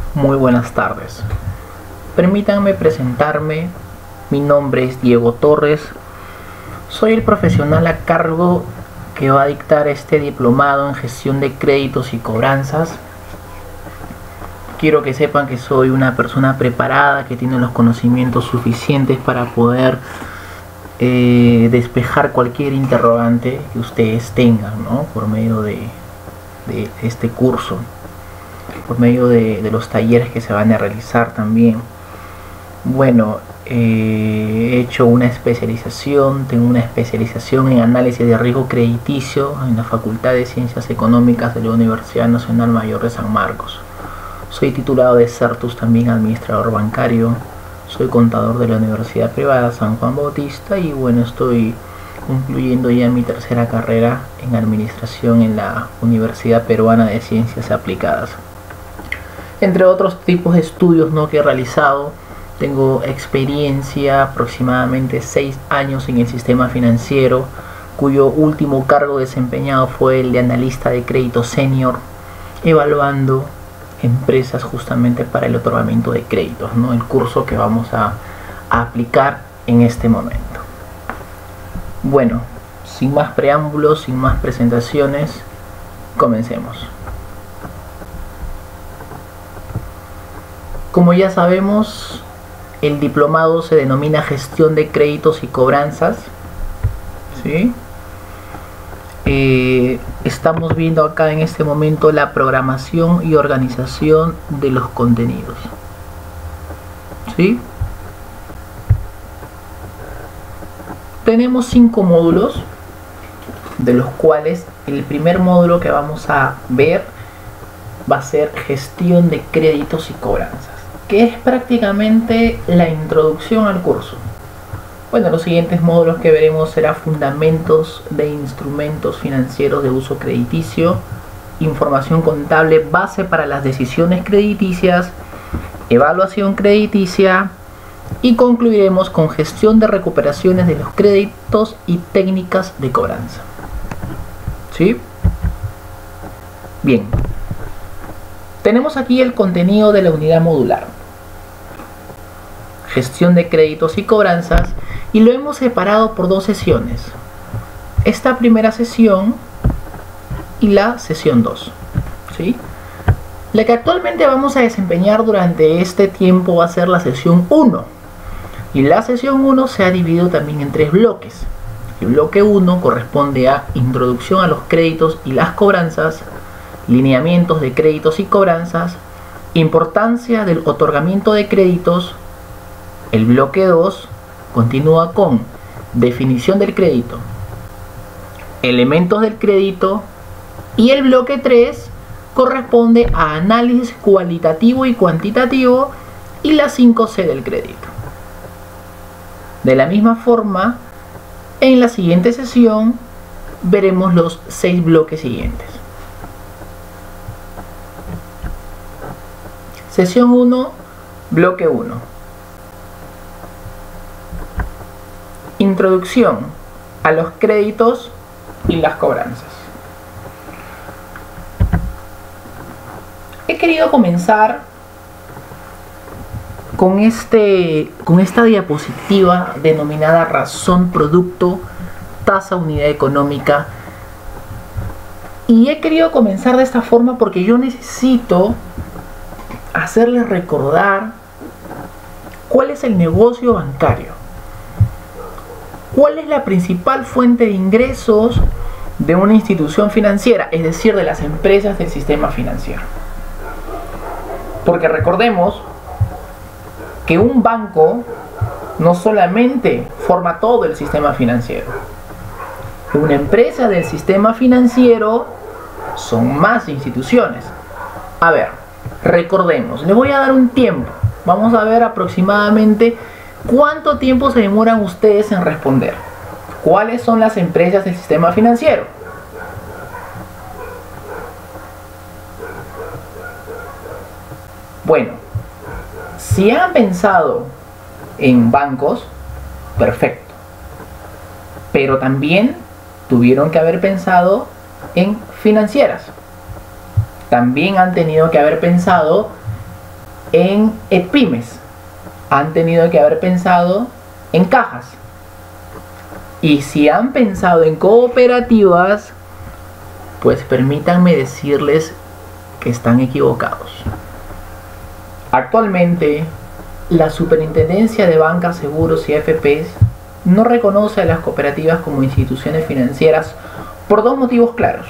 Muy buenas tardes. Permítanme presentarme. Mi nombre es Diego Torres. Soy el profesional a cargo que va a dictar este diplomado en gestión de créditos y cobranzas. Quiero que sepan que soy una persona preparada, que tiene los conocimientos suficientes para poder despejar cualquier interrogante que ustedes tengan, ¿no? Por medio de este curso, por medio de los talleres que se van a realizar también. Bueno, he hecho una especialización, tengo una especialización en análisis de riesgo crediticio en la Facultad de Ciencias Económicas de la Universidad Nacional Mayor de San Marcos. Soy titulado de Certus, también administrador bancario. Soy contador de la Universidad Privada San Juan Bautista y bueno, estoy concluyendo ya mi tercera carrera en administración en la Universidad Peruana de Ciencias Aplicadas. Entre otros tipos de estudios, ¿no?, que he realizado, tengo experiencia aproximadamente 6 años en el sistema financiero, cuyo último cargo desempeñado fue el de analista de crédito senior, evaluando empresas justamente para el otorgamiento de créditos, ¿no? El curso que vamos a aplicar en este momento. Bueno, sin más preámbulos, sin más presentaciones, comencemos. Como ya sabemos, el diplomado se denomina gestión de créditos y cobranzas, ¿sí? Estamos viendo acá en este momento la programación y organización de los contenidos, ¿sí? Tenemos 5 módulos, de los cuales el primer módulo que vamos a ver va a ser gestión de créditos y cobranzas, que es prácticamente la introducción al curso. Bueno, los siguientes módulos que veremos serán fundamentos de instrumentos financieros de uso crediticio, información contable base para las decisiones crediticias, evaluación crediticia y concluiremos con gestión de recuperaciones de los créditos y técnicas de cobranza. ¿Sí? Bien. Tenemos aquí el contenido de la unidad modular. Gestión de créditos y cobranzas, y lo hemos separado por 2 sesiones. Esta primera sesión y la sesión 2. ¿Sí? La que actualmente vamos a desempeñar durante este tiempo va a ser la sesión 1. Y la sesión 1 se ha dividido también en 3 bloques. El bloque 1 corresponde a introducción a los créditos y las cobranzas, lineamientos de créditos y cobranzas, importancia del otorgamiento de créditos. El bloque 2 continúa con definición del crédito, elementos del crédito, y el bloque 3 corresponde a análisis cualitativo y cuantitativo y la 5C del crédito. De la misma forma, en la siguiente sesión veremos los 6 bloques siguientes. Sesión 1, bloque 1. Introducción a los créditos y las cobranzas. He querido comenzar con esta diapositiva denominada razón producto, tasa unidad económica, y he querido comenzar de esta forma porque yo necesito hacerles recordar cuál es el negocio bancario. ¿Cuál es la principal fuente de ingresos de una institución financiera? Es decir, de las empresas del sistema financiero. Porque recordemos que un banco no solamente forma todo el sistema financiero. Una empresa del sistema financiero son más instituciones. A ver, recordemos, les voy a dar un tiempo. Vamos a ver aproximadamente ¿cuánto tiempo se demoran ustedes en responder? ¿Cuáles son las empresas del sistema financiero? Bueno, si han pensado en bancos, perfecto. Pero también tuvieron que haber pensado en financieras. También han tenido que haber pensado en pymes, han tenido que haber pensado en cajas. Y si han pensado en cooperativas, pues permítanme decirles que están equivocados. Actualmente, la Superintendencia de Bancas, Seguros y AFPs no reconoce a las cooperativas como instituciones financieras por dos motivos claros.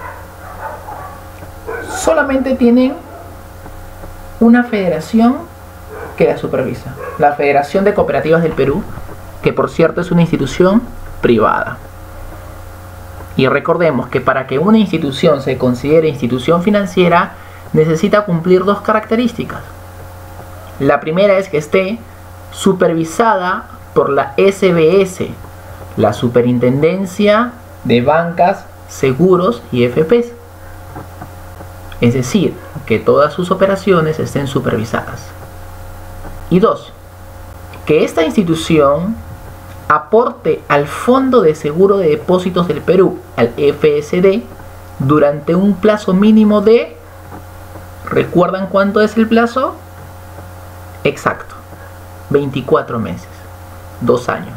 Solamente tienen una federación que la supervisa, la Federación de Cooperativas del Perú, que por cierto es una institución privada. Y recordemos que para que una institución se considere institución financiera, necesita cumplir dos características. La primera es que esté supervisada por la SBS, la Superintendencia de Bancas, Seguros y AFPs. Es decir, que todas sus operaciones estén supervisadas. Y dos, que esta institución aporte al Fondo de Seguro de Depósitos del Perú, al FSD, durante un plazo mínimo de... ¿Recuerdan cuánto es el plazo? Exacto, 24 meses, 2 años.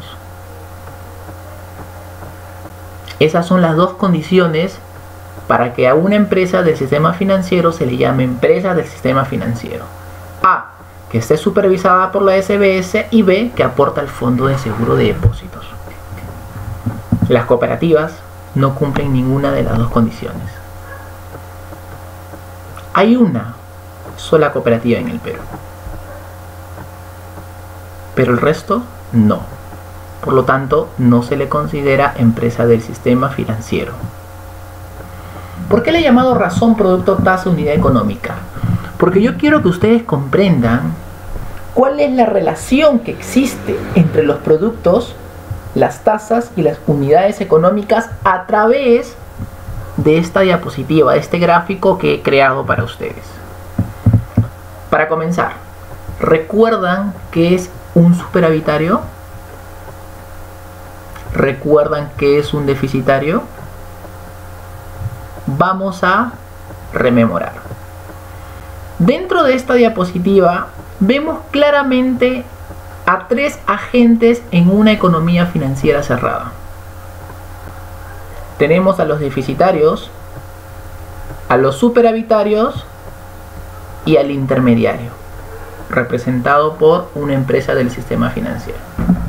Esas son las dos condiciones para que a una empresa del sistema financiero se le llame empresa del sistema financiero. A, que esté supervisada por la SBS, y B, que aporta al Fondo de Seguro de Depósitos. Las cooperativas no cumplen ninguna de las dos condiciones. Hay una sola cooperativa en el Perú, pero el resto no. Por lo tanto, no se le considera empresa del sistema financiero. ¿Por qué le he llamado razón, producto, tasa, unidad económica? Porque yo quiero que ustedes comprendan cuál es la relación que existe entre los productos, las tasas y las unidades económicas a través de esta diapositiva, de este gráfico que he creado para ustedes. Para comenzar, ¿recuerdan qué es un superavitario? ¿Recuerdan qué es un deficitario? Vamos a rememorar. Dentro de esta diapositiva vemos claramente a tres agentes en una economía financiera cerrada. Tenemos a los deficitarios, a los superavitarios y al intermediario, representado por una empresa del sistema financiero.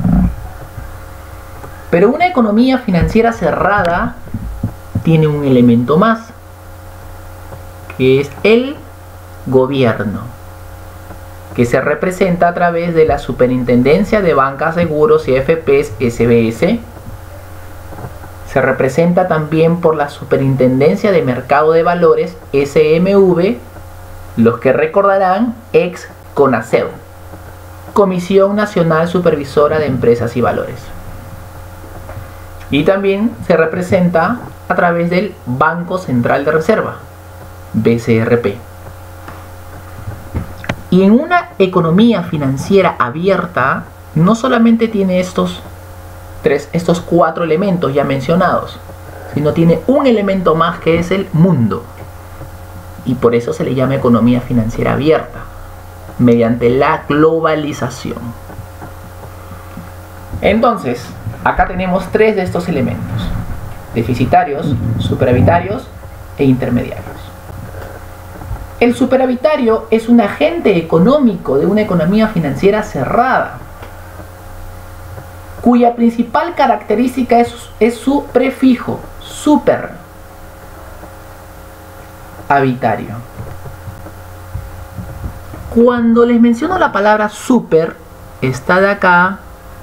Pero una economía financiera cerrada tiene un elemento más, que es el gobierno, que se representa a través de la Superintendencia de Bancas, Seguros y AFPs, SBS. Se representa también por la Superintendencia de Mercado de Valores, SMV, los que recordarán, ex CONACEV, Comisión Nacional Supervisora de Empresas y Valores. Y también se representa a través del Banco Central de Reserva, BCRP. Y en una economía financiera abierta, no solamente tiene estos cuatro elementos ya mencionados, sino tiene un elemento más, que es el mundo. Y por eso se le llama economía financiera abierta, mediante la globalización. Entonces, acá tenemos tres de estos elementos: deficitarios, superavitarios e intermediarios. El superavitario es un agente económico de una economía financiera cerrada, cuya principal característica es su prefijo, superavitario. Cuando les menciono la palabra super, está de acá,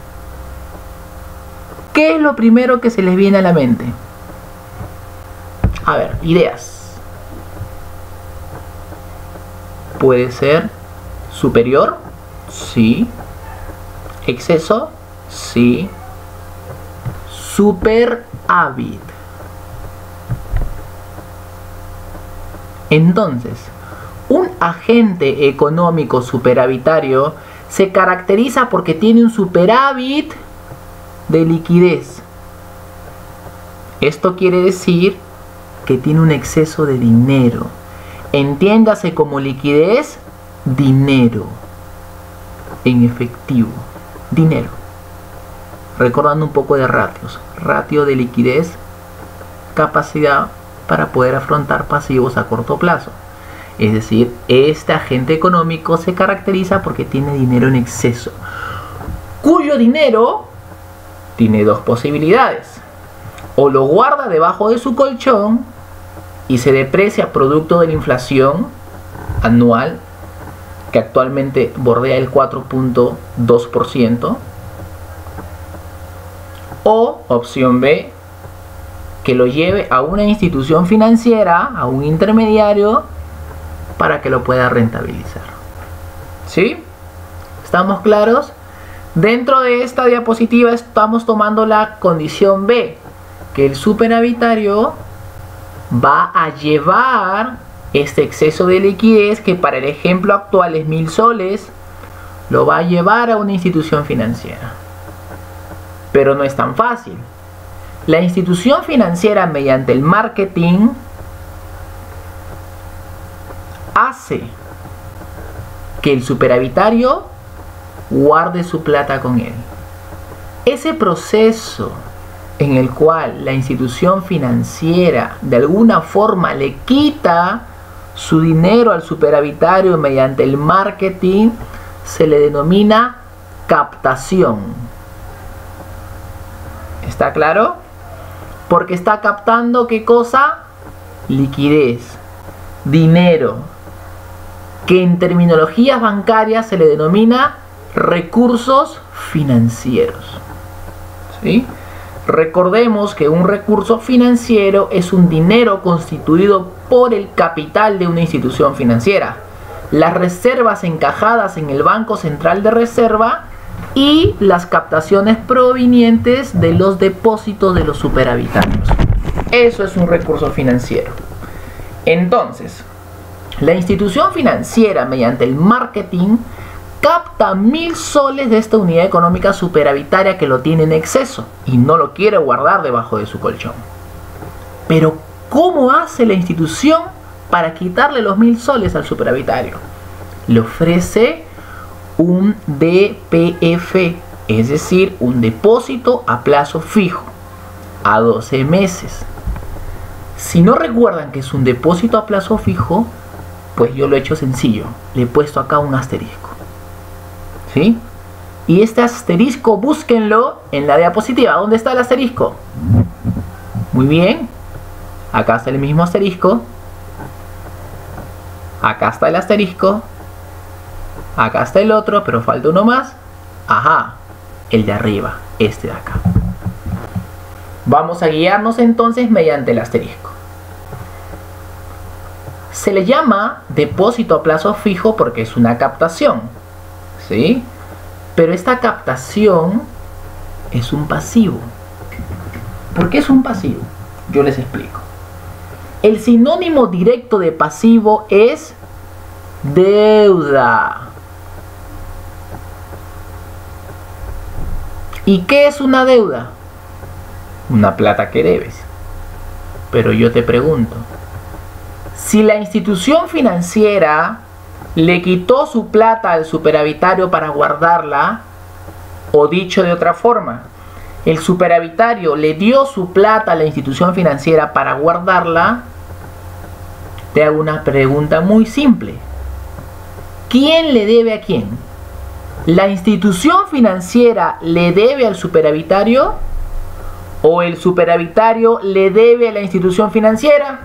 ¿qué es lo primero que se les viene a la mente? A ver, ideas. Puede ser superior, sí. Exceso, sí. Superávit. Entonces, un agente económico superavitario se caracteriza porque tiene un superávit de liquidez. Esto quiere decir que tiene un exceso de dinero. Entiéndase como liquidez dinero en efectivo. Dinero. Recordando un poco de ratios. Ratio de liquidez, capacidad para poder afrontar pasivos a corto plazo. Es decir, este agente económico se caracteriza porque tiene dinero en exceso, cuyo dinero tiene dos posibilidades: o lo guarda debajo de su colchón y se deprecia producto de la inflación anual, que actualmente bordea el 4.2%, o opción B, que lo lleve a una institución financiera, a un intermediario, para que lo pueda rentabilizar. ¿Sí? ¿Estamos claros? Dentro de esta diapositiva estamos tomando la condición B, que el superavitario va a llevar este exceso de liquidez, que para el ejemplo actual es 1000 soles, lo va a llevar a una institución financiera. Pero no es tan fácil. La institución financiera, mediante el marketing, hace que el superavitario guarde su plata con él. Ese proceso en el cual la institución financiera de alguna forma le quita su dinero al superavitario mediante el marketing se le denomina captación. ¿Está claro? Porque está captando ¿qué cosa? Liquidez, dinero, que en terminologías bancarias se le denomina recursos financieros. ¿Sí? Recordemos que un recurso financiero es un dinero constituido por el capital de una institución financiera, las reservas encajadas en el Banco Central de Reserva y las captaciones provenientes de los depósitos de los superavitarios. Eso es un recurso financiero. Entonces, la institución financiera, mediante el marketing, capta 1000 soles de esta unidad económica superavitaria que lo tiene en exceso y no lo quiere guardar debajo de su colchón. Pero, ¿cómo hace la institución para quitarle los 1000 soles al superavitario? Le ofrece un DPF, es decir, un depósito a plazo fijo, a 12 meses. Si no recuerdan que es un depósito a plazo fijo, pues yo lo he hecho sencillo. Le he puesto acá un asterisco. ¿Sí? Y este asterisco búsquenlo en la diapositiva. ¿Dónde está el asterisco? Muy bien. Acá está el mismo asterisco. Acá está el asterisco. Acá está el otro, pero falta uno más. Ajá, el de arriba, este de acá. Vamos a guiarnos entonces mediante el asterisco. Se le llama depósito a plazo fijo porque es una captación, ¿sí? Pero esta captación es un pasivo. ¿Por qué es un pasivo? Yo les explico. El sinónimo directo de pasivo es deuda. ¿Y qué es una deuda? Una plata que debes. Pero yo te pregunto, si la institución financiera le quitó su plata al superavitario para guardarla, o dicho de otra forma, el superavitario le dio su plata a la institución financiera para guardarla, te hago una pregunta muy simple. ¿Quién le debe a quién? ¿La institución financiera le debe al superavitario o el superavitario le debe a la institución financiera?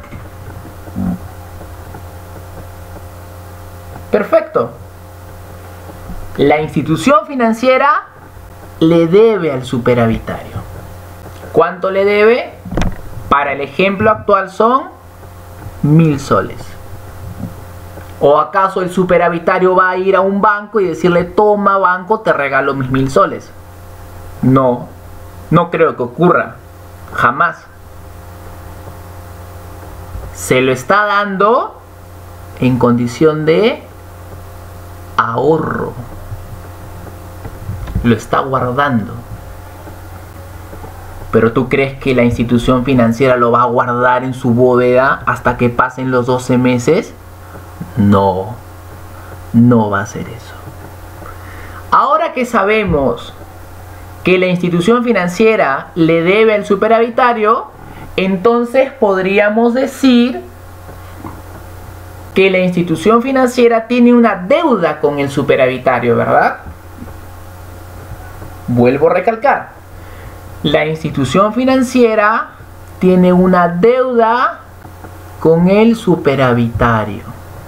Perfecto. La institución financiera le debe al superavitario. ¿Cuánto le debe? Para el ejemplo actual son 1000 soles. ¿O acaso el superavitario va a ir a un banco y decirle, toma banco, te regalo mis 1000 soles? No, no creo que ocurra, jamás. Se lo está dando en condición de ahorro. Lo está guardando. ¿Pero tú crees que la institución financiera lo va a guardar en su bóveda hasta que pasen los 12 meses? No. no va a hacer eso. Ahora que sabemos que la institución financiera le debe al superavitario, entonces podríamos decir que la institución financiera tiene una deuda con el superavitario, ¿verdad? Vuelvo a recalcar. La institución financiera tiene una deuda con el superavitario.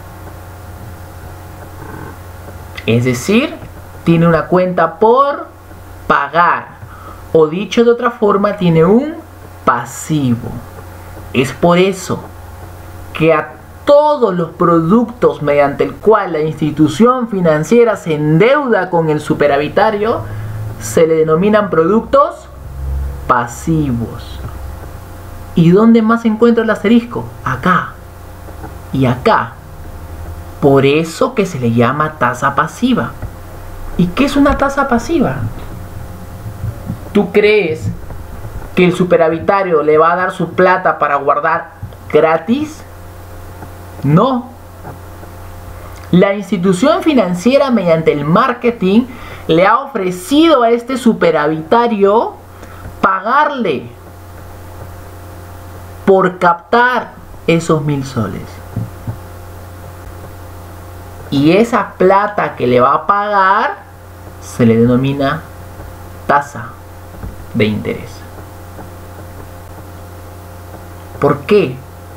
Es decir, tiene una cuenta por pagar. O dicho de otra forma, tiene un pasivo. Es por eso que a todos los productos mediante el cual la institución financiera se endeuda con el superavitario se le denominan productos pasivos. ¿Y dónde más se encuentra el asterisco? Acá y acá. Por eso que se le llama tasa pasiva. ¿Y qué es una tasa pasiva? ¿Tú crees que el superavitario le va a dar su plata para guardar gratis? No. La institución financiera, mediante el marketing, le ha ofrecido a este superavitario pagarle por captar esos 1.000 soles. Y esa plata que le va a pagar se le denomina tasa de interés. ¿Por qué?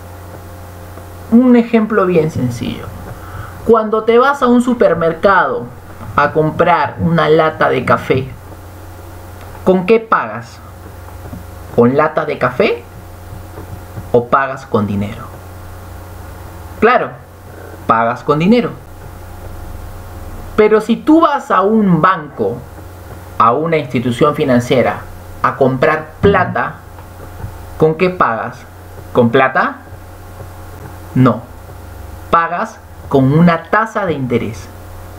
Un ejemplo bien sencillo. Cuando te vas a un supermercado a comprar una lata de café, ¿con qué pagas? ¿Con lata de café o pagas con dinero? Claro, pagas con dinero. Pero si tú vas a un banco, a una institución financiera, a comprar plata, ¿con qué pagas? ¿Con plata? No. Pagas con una tasa de interés.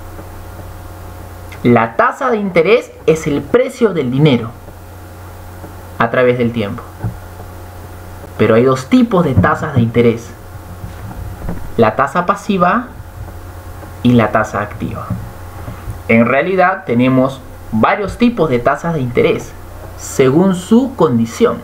La tasa de interés es el precio del dinero a través del tiempo. Pero hay dos tipos de tasas de interés: la tasa pasiva y la tasa activa. En realidad tenemos varios tipos de tasas de interés según su condición: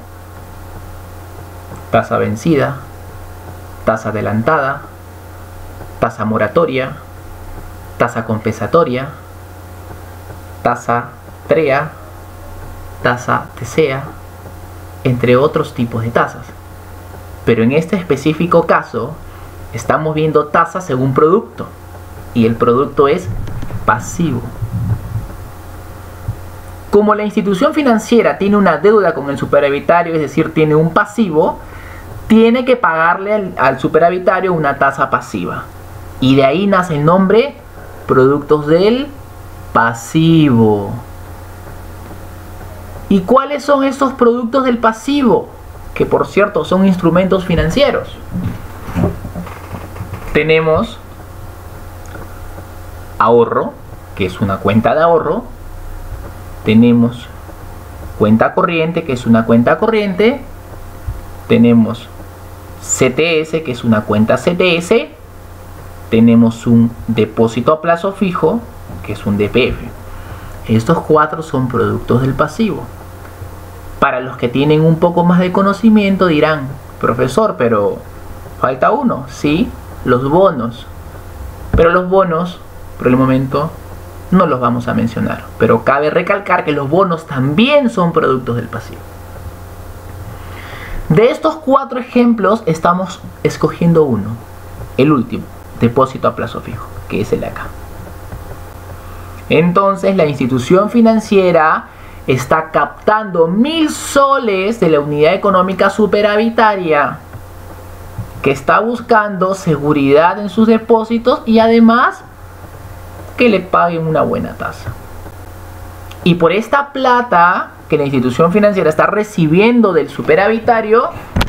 tasa vencida, tasa adelantada, tasa moratoria, tasa compensatoria, tasa TREA, tasa TCEA, entre otros tipos de tasas. Pero en este específico caso estamos viendo tasas según producto, y el producto es pasivo. Como la institución financiera tiene una deuda con el superavitario, es decir, tiene un pasivo, tiene que pagarle al superavitario una tasa pasiva. Y de ahí nace el nombre productos del pasivo. ¿Y cuáles son estos productos del pasivo? Que por cierto son instrumentos financieros. Tenemos ahorro, que es una cuenta de ahorro. Tenemos cuenta corriente, que es una cuenta corriente. Tenemos CTS, que es una cuenta CTS. Tenemos un depósito a plazo fijo, que es un DPF. Estos cuatro son productos del pasivo. Para los que tienen un poco más de conocimiento dirán: profesor, pero falta uno. Sí, los bonos. Pero los bonos, por el momento, no los vamos a mencionar. Pero cabe recalcar que los bonos también son productos del pasivo. De estos cuatro ejemplos estamos escogiendo uno, el último, depósito a plazo fijo, que es el de acá. Entonces la institución financiera está captando 1.000 soles de la unidad económica superavitaria, que está buscando seguridad en sus depósitos y además que le paguen una buena tasa. Y por esta plata que la institución financiera está recibiendo del superavitario,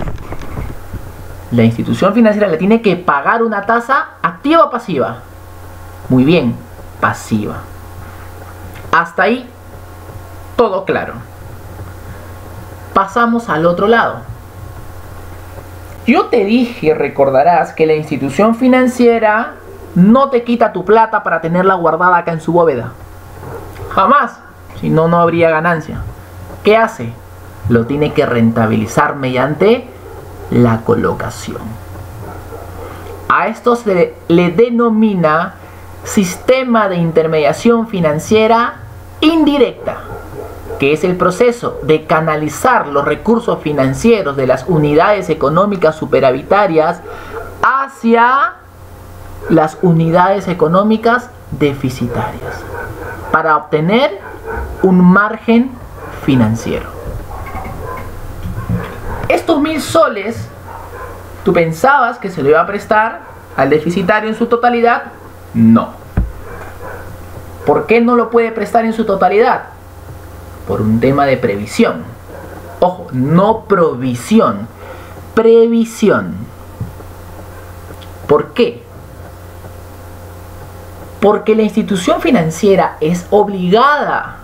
la institución financiera le tiene que pagar una tasa activa o pasiva. Muy bien, pasiva. Hasta ahí todo claro. Pasamos al otro lado. Yo te dije, recordarás, que la institución financiera no te quita tu plata para tenerla guardada acá en su bóveda. Jamás. Si no, no habría ganancia. ¿Qué hace? Lo tiene que rentabilizar mediante la colocación. A esto se le denomina sistema de intermediación financiera indirecta, que es el proceso de canalizar los recursos financieros de las unidades económicas superavitarias hacia las unidades económicas deficitarias para obtener un margen financiero. Estos 1000 soles, ¿tú pensabas que se le iba a prestar al deficitario en su totalidad? No. ¿Por qué no lo puede prestar en su totalidad? Por un tema de previsión. Ojo, no provisión, previsión. ¿Por qué? Porque la institución financiera es obligada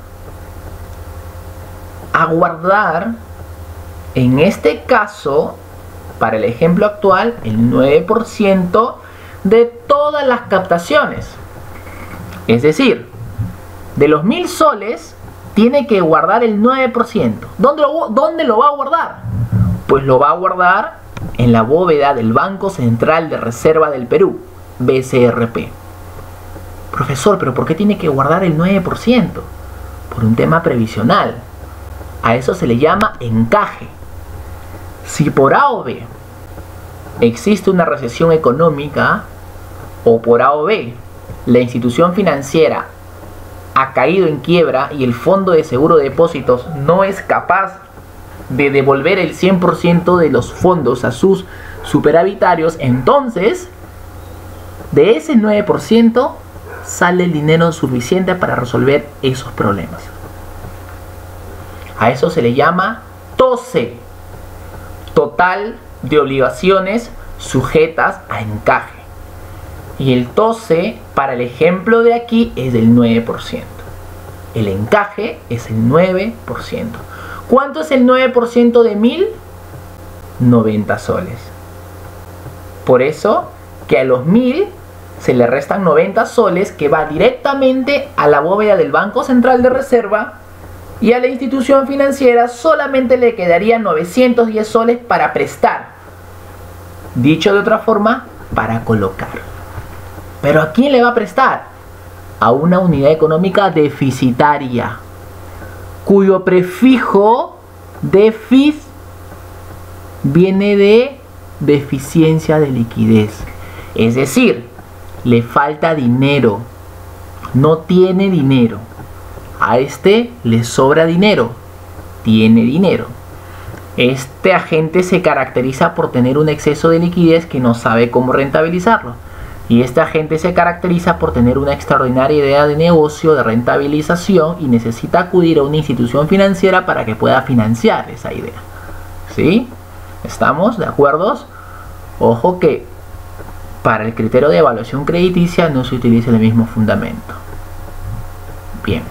a guardar, en este caso, para el ejemplo actual, el 9% de todas las captaciones. Es decir, de los 1000 soles, tiene que guardar el 9%. ¿Dónde lo va a guardar? Pues lo va a guardar en la bóveda del Banco Central de Reserva del Perú, BCRP. Profesor, ¿pero por qué tiene que guardar el 9%? Por un tema previsional. A eso se le llama encaje. Si por A o B existe una recesión económica, o por A o B la institución financiera ha caído en quiebra y el Fondo de Seguro de Depósitos no es capaz de devolver el 100% de los fondos a sus superavitarios, entonces de ese 9% sale el dinero suficiente para resolver esos problemas. A eso se le llama TOSE, total de obligaciones sujetas a encaje. Y el TOSE, para el ejemplo de aquí, es del 9%. El encaje es el 9%. ¿Cuánto es el 9% de 1000? 90 soles. Por eso que a los 1000 se le restan 90 soles que va directamente a la bóveda del Banco Central de Reserva, y a la institución financiera solamente le quedarían 910 soles para prestar. Dicho de otra forma, para colocar. ¿Pero a quién le va a prestar? A una unidad económica deficitaria, cuyo prefijo DEFIS viene de deficiencia de liquidez. Es decir, le falta dinero, no tiene dinero. A este le sobra dinero, tiene dinero. Este agente se caracteriza por tener un exceso de liquidez que no sabe cómo rentabilizarlo. Y este agente se caracteriza por tener una extraordinaria idea de negocio, de rentabilización, y necesita acudir a una institución financiera para que pueda financiar esa idea. ¿Sí? ¿Estamos de acuerdo? Ojo que para el criterio de evaluación crediticia no se utiliza el mismo fundamento. Bien.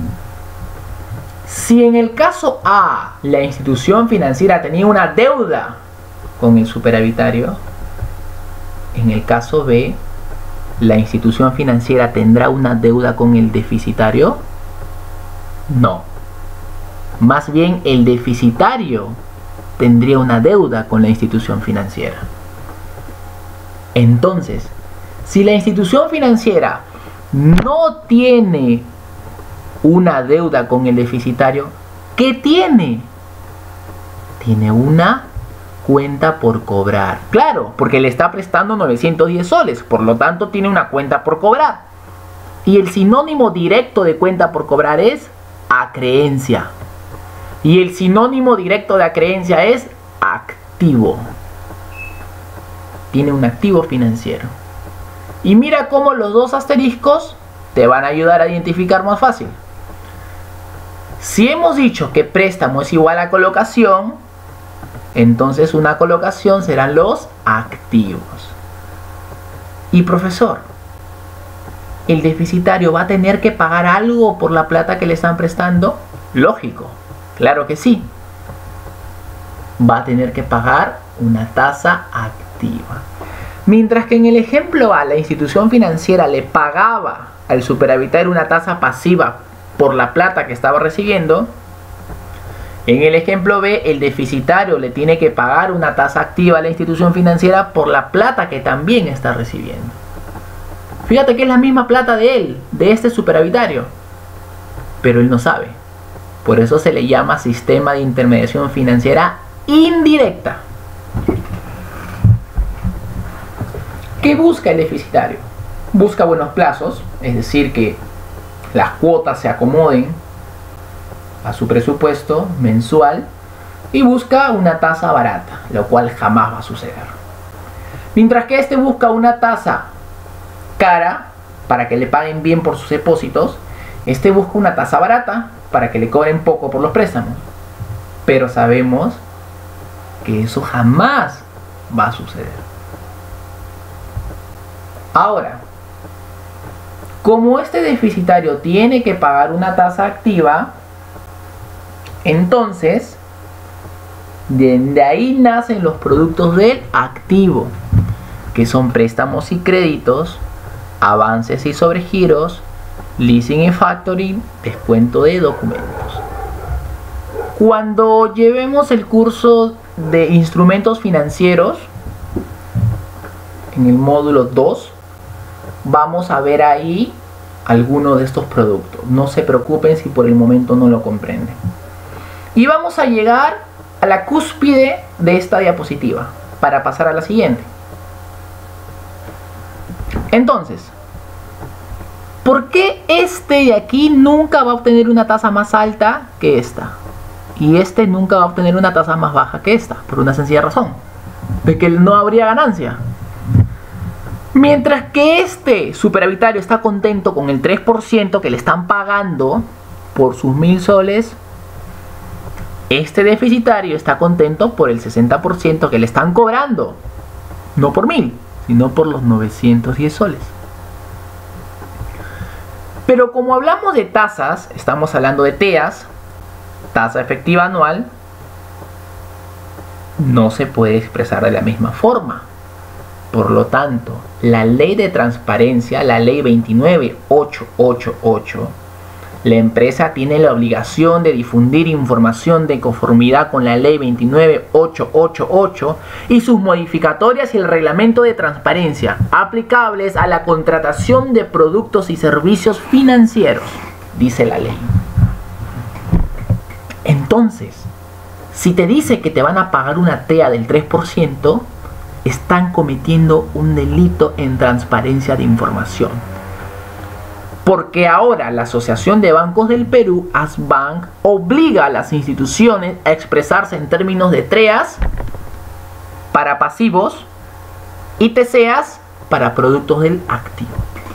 Si en el caso A la institución financiera tenía una deuda con el superavitario, en el caso B la institución financiera tendrá una deuda con el deficitario. No. Más bien el deficitario tendría una deuda con la institución financiera. Entonces, si la institución financiera no tiene una deuda con el deficitario, ¿qué tiene? Tiene una cuenta por cobrar. Claro, porque le está prestando 910 soles, por lo tanto tiene una cuenta por cobrar. Y el sinónimo directo de cuenta por cobrar es acreencia. Y el sinónimo directo de acreencia es activo. Tiene un activo financiero. Y mira cómo los dos asteriscos te van a ayudar a identificar más fácil. Si hemos dicho que préstamo es igual a colocación, entonces una colocación serán los activos. Y profesor, ¿el deficitario va a tener que pagar algo por la plata que le están prestando? Lógico, claro que sí. Va a tener que pagar una tasa activa. Mientras que en el ejemplo A, la institución financiera le pagaba al superavitario una tasa pasiva por la plata que estaba recibiendo, en el ejemplo B, el deficitario le tiene que pagar una tasa activa a la institución financiera por la plata que también está recibiendo. Fíjate que es la misma plata de él, de este superavitario, pero él no sabe. Por eso se le llama sistema de intermediación financiera indirecta. ¿Qué busca el deficitario? Busca buenos plazos, es decir, que las cuotas se acomoden a su presupuesto mensual, y busca una tasa barata, lo cual jamás va a suceder. Mientras que este busca una tasa cara para que le paguen bien por sus depósitos, este busca una tasa barata para que le cobren poco por los préstamos. Pero sabemos que eso jamás va a suceder. Ahora, como este deficitario tiene que pagar una tasa activa, entonces de ahí nacen los productos del activo, que son préstamos y créditos, avances y sobregiros, leasing y factoring, descuento de documentos. Cuando llevemos el curso de instrumentos financieros, en el módulo 2, vamos a ver ahí algunos de estos productos. No se preocupen si por el momento no lo comprenden. Y vamos a llegar a la cúspide de esta diapositiva para pasar a la siguiente. Entonces, ¿por qué este de aquí nunca va a obtener una tasa más alta que esta? Y este nunca va a obtener una tasa más baja que esta, por una sencilla razón, de que no habría ganancia. Mientras que este superavitario está contento con el 3% que le están pagando por sus 1000 soles, este deficitario está contento por el 60% que le están cobrando, no por 1000, sino por los 910 soles. Pero como hablamos de tasas, estamos hablando de TEAs, tasa efectiva anual, no se puede expresar de la misma forma. Por lo tanto, la ley de transparencia, la ley 29888, la empresa tiene la obligación de difundir información de conformidad con la ley 29888 y sus modificatorias y el reglamento de transparencia aplicables a la contratación de productos y servicios financieros, dice la ley. Entonces, si te dice que te van a pagar una TEA del 3%, están cometiendo un delito en transparencia de información. Porque ahora la Asociación de Bancos del Perú, ASBank, obliga a las instituciones a expresarse en términos de TREAs para pasivos y TCEAs para productos del activo.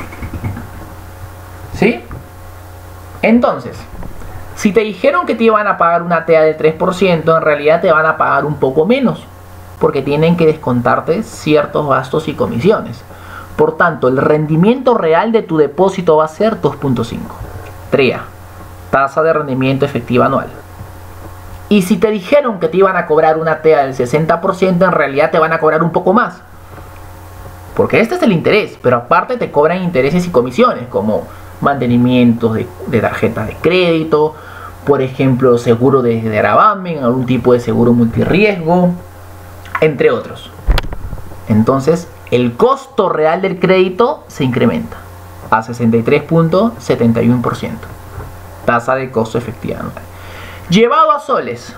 ¿Sí? Entonces, si te dijeron que te iban a pagar una TEA del 3%, en realidad te van a pagar un poco menos, porque tienen que descontarte ciertos gastos y comisiones. Por tanto, el rendimiento real de tu depósito va a ser 2.5. TREA, tasa de rendimiento efectiva anual. Y si te dijeron que te iban a cobrar una TEA del 60%, en realidad te van a cobrar un poco más. Porque este es el interés, pero aparte te cobran intereses y comisiones, como mantenimientos de tarjetas de crédito, por ejemplo, seguro de gravamen, algún tipo de seguro multirriesgo, entre otros. Entonces, el costo real del crédito se incrementa a 63.71%. Tasa de costo efectiva anual. Llevado a soles,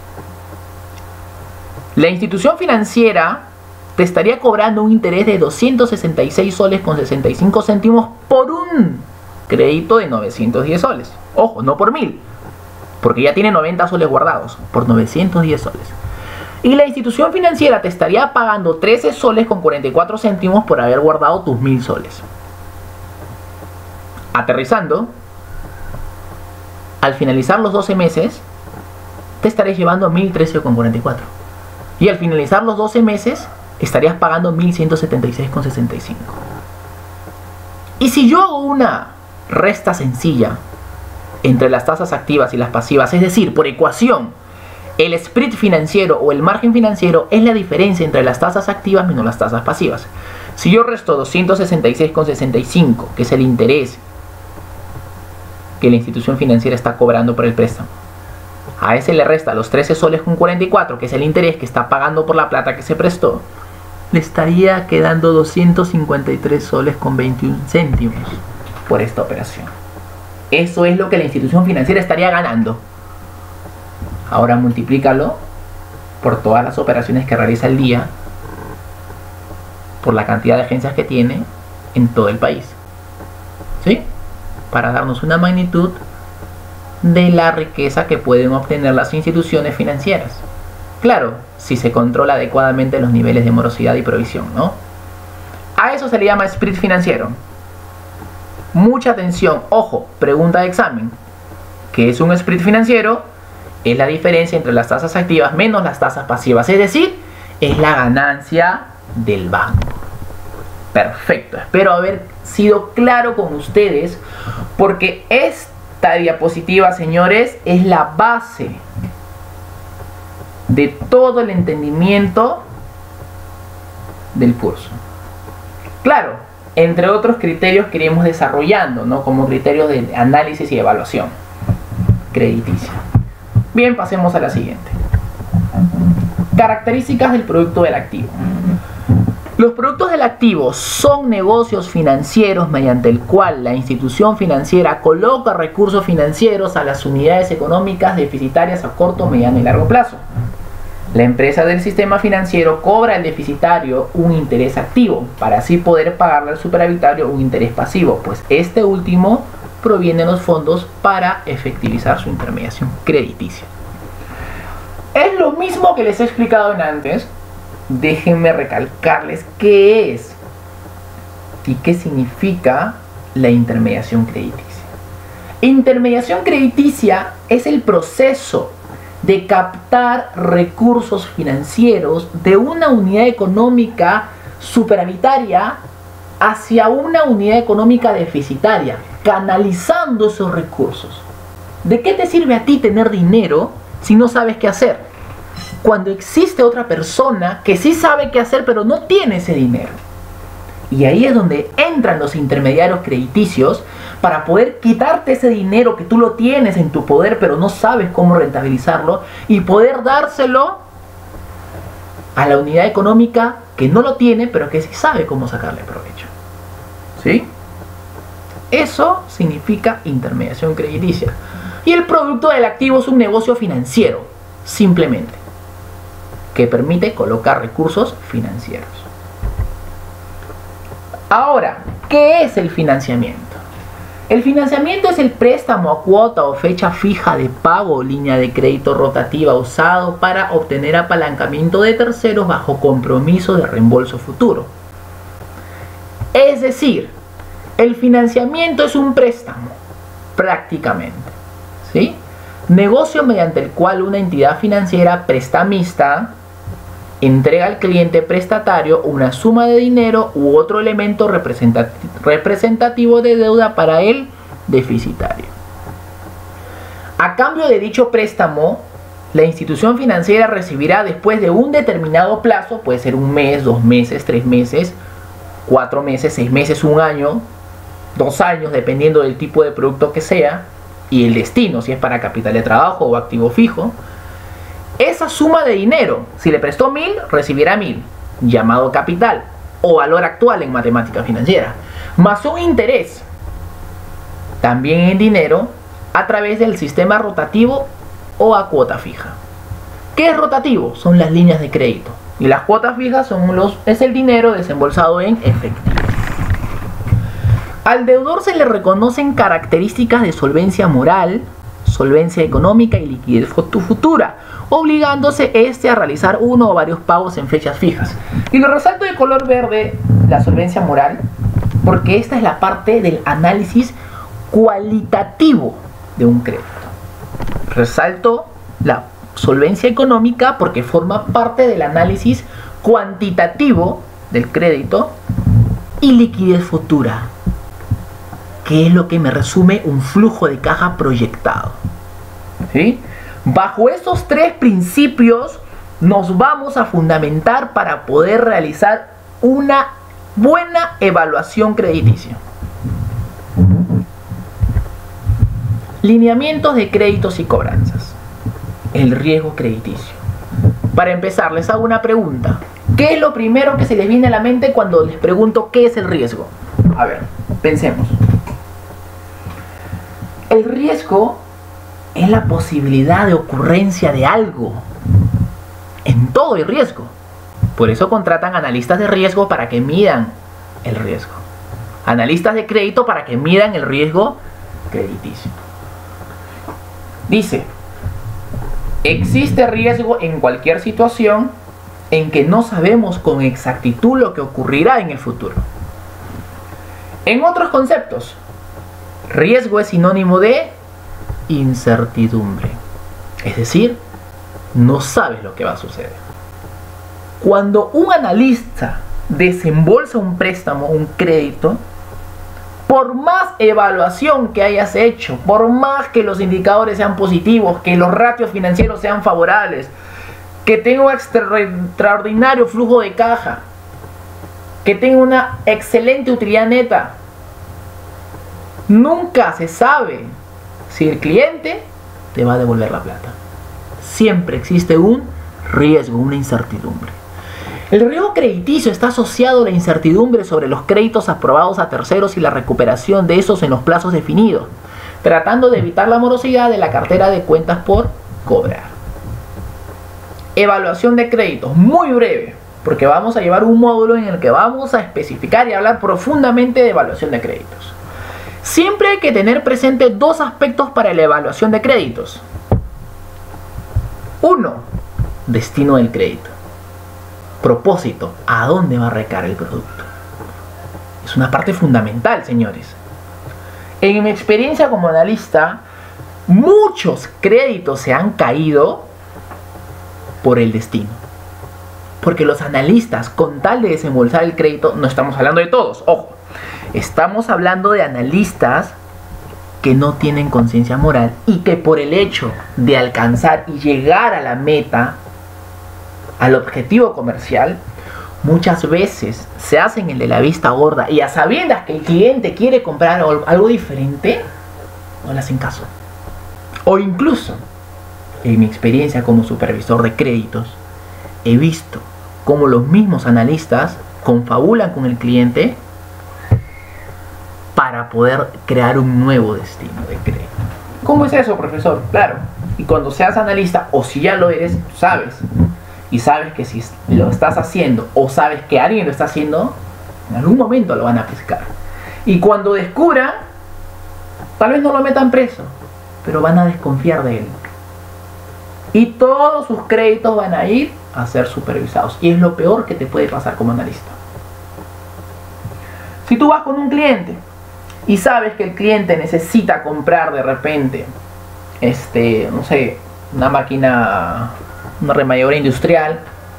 la institución financiera te estaría cobrando un interés de 266 soles con 65 céntimos por un crédito de 910 soles. Ojo, no por 1000, porque ya tiene 90 soles guardados, por 910 soles. Y la institución financiera te estaría pagando 13 soles con 44 céntimos por haber guardado tus 1000 soles. Aterrizando, al finalizar los 12 meses, te estarías llevando 1013,44. Y al finalizar los 12 meses, estarías pagando 1176,65. Y si yo hago una resta sencilla entre las tasas activas y las pasivas, es decir, por ecuación, El spread financiero o el margen financiero es la diferencia entre las tasas activas menos las tasas pasivas. Si yo resto 266,65, que es el interés que la institución financiera está cobrando por el préstamo, a ese le resta los 13 soles con 44, que es el interés que está pagando por la plata que se prestó, le estaría quedando 253 soles con 21 céntimos por esta operación. Eso es lo que la institución financiera estaría ganando. Ahora multiplícalo por todas las operaciones que realiza al día, por la cantidad de agencias que tiene en todo el país, ¿sí? Para darnos una magnitud de la riqueza que pueden obtener las instituciones financieras. Claro, si se controla adecuadamente los niveles de morosidad y provisión, ¿no? A eso se le llama spread financiero. Mucha atención, ojo, pregunta de examen. ¿Qué es un spread financiero? Es la diferencia entre las tasas activas menos las tasas pasivas, es decir, es la ganancia del banco. Perfecto, espero haber sido claro con ustedes, porque esta diapositiva, señores, es la base de todo el entendimiento del curso. Claro, entre otros criterios que iremos desarrollando, ¿no? Como criterios de análisis y evaluación crediticia. Bien, pasemos a la siguiente. Características del producto del activo. Los productos del activo son negocios financieros mediante el cual la institución financiera coloca recursos financieros a las unidades económicas deficitarias a corto, mediano y largo plazo. La empresa del sistema financiero cobra al deficitario un interés activo para así poder pagarle al superavitario un interés pasivo, pues este último proviene de los fondos para efectivizar su intermediación crediticia. Es lo mismo que les he explicado en antes. Déjenme recalcarles qué es y qué significa la intermediación crediticia. Intermediación crediticia es el proceso de captar recursos financieros de una unidad económica superavitaria hacia una unidad económica deficitaria, canalizando esos recursos. ¿De qué te sirve a ti tener dinero si no sabes qué hacer? Cuando existe otra persona que sí sabe qué hacer pero no tiene ese dinero. Y ahí es donde entran los intermediarios crediticios para poder quitarte ese dinero que tú lo tienes en tu poder pero no sabes cómo rentabilizarlo y poder dárselo a la unidad económica que no lo tiene pero que sí sabe cómo sacarle provecho. ¿Sí? Eso significa intermediación crediticia. Y el producto del activo es un negocio financiero, simplemente, que permite colocar recursos financieros. Ahora, ¿qué es el financiamiento? El financiamiento es el préstamo a cuota o fecha fija de pago o línea de crédito rotativa usado para obtener apalancamiento de terceros bajo compromiso de reembolso futuro. Es decir, el financiamiento es un préstamo, prácticamente, ¿sí? Negocio mediante el cual una entidad financiera prestamista entrega al cliente prestatario una suma de dinero u otro elemento representativo de deuda para el deficitario. A cambio de dicho préstamo, la institución financiera recibirá después de un determinado plazo, puede ser un mes, 2 meses, 3 meses, 4 meses, 6 meses, 1 año, 2 años, dependiendo del tipo de producto que sea, y el destino, si es para capital de trabajo o activo fijo, esa suma de dinero, si le prestó 1000, recibirá 1000, llamado capital, o valor actual en matemática financiera, más un interés, también en dinero, a través del sistema rotativo o a cuota fija. ¿Qué es rotativo? Son las líneas de crédito. Y las cuotas fijas es el dinero desembolsado en efectivo. Al deudor se le reconocen características de solvencia moral, solvencia económica y liquidez futura, obligándose a realizar uno o varios pagos en fechas fijas. Y lo resalto de color verde, la solvencia moral, porque esta es la parte del análisis cualitativo de un crédito. Resalto la solvencia económica porque forma parte del análisis cuantitativo del crédito, y liquidez futura, que es lo que me resume un flujo de caja proyectado. ¿Sí? Bajo esos tres principios nos vamos a fundamentar para poder realizar una buena evaluación crediticia. Lineamientos de créditos y cobranzas. El riesgo crediticio. Para empezar, les hago una pregunta. ¿Qué es lo primero que se les viene a la mente cuando les pregunto qué es el riesgo? A ver, pensemos. El riesgo es la posibilidad de ocurrencia de algo. En todo hay riesgo. Por eso contratan analistas de riesgo para que midan el riesgo. Analistas de crédito para que midan el riesgo crediticio. Dice, existe riesgo en cualquier situación en que no sabemos con exactitud lo que ocurrirá en el futuro. En otros conceptos, riesgo es sinónimo de incertidumbre. Es decir, no sabes lo que va a suceder. Cuando un analista desembolsa un préstamo, un crédito, por más evaluación que hayas hecho, por más que los indicadores sean positivos, que los ratios financieros sean favorables, que tenga un extraordinario flujo de caja, que tenga una excelente utilidad neta, nunca se sabe si el cliente te va a devolver la plata. Siempre existe un riesgo, una incertidumbre. El riesgo crediticio está asociado a la incertidumbre sobre los créditos aprobados a terceros y la recuperación de esos en los plazos definidos, tratando de evitar la morosidad de la cartera de cuentas por cobrar. Evaluación de créditos, muy breve, porque vamos a llevar un módulo en el que vamos a especificar y hablar profundamente de evaluación de créditos. Siempre hay que tener presente dos aspectos para la evaluación de créditos. Uno, destino del crédito. Propósito, ¿a dónde va a recaer el producto? Es una parte fundamental, señores. En mi experiencia como analista, muchos créditos se han caído por el destino. Porque los analistas, con tal de desembolsar el crédito, no estamos hablando de todos, ojo, estamos hablando de analistas que no tienen conciencia moral y que por el hecho de alcanzar y llegar a la meta, al objetivo comercial, muchas veces se hacen el de la vista gorda y a sabiendas que el cliente quiere comprar algo diferente, no le hacen caso. O incluso, en mi experiencia como supervisor de créditos, he visto cómo los mismos analistas confabulan con el cliente para poder crear un nuevo destino de crédito. ¿Cómo es eso, profesor? Claro, y cuando seas analista, o si ya lo eres, sabes. Y sabes que si lo estás haciendo, o sabes que alguien lo está haciendo, en algún momento lo van a pescar. Y cuando descubran, tal vez no lo metan preso, pero van a desconfiar de él. Y todos sus créditos van a ir a ser supervisados. Y es lo peor que te puede pasar como analista. Si tú vas con un cliente y sabes que el cliente necesita comprar de repente, no sé, una máquina, una remalladora industrial,